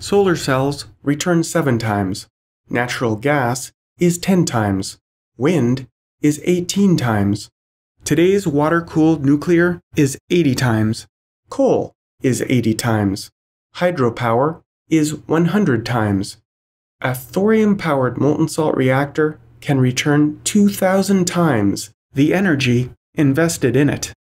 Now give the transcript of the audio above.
Solar cells return 7 times. Natural gas is 10 times. Wind is 18 times. Today's water-cooled nuclear is 80 times. Coal is 80 times. Hydropower is 100 times. A thorium-powered molten salt reactor can return 2,000 times the energy invested in it.